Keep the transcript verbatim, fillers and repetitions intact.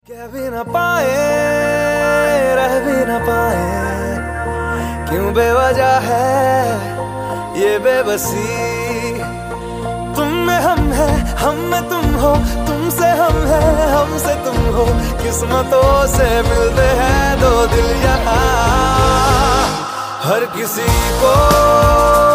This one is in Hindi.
कह भी ना पाए रह भी ना पाए, क्यों बेवजह है ये बेबसी। तुम में हम है, हम में तुम हो, तुमसे हम है, हमसे तुम हो। किस्मतों से मिलते हैं दो दिल यहाँ, हर किसी को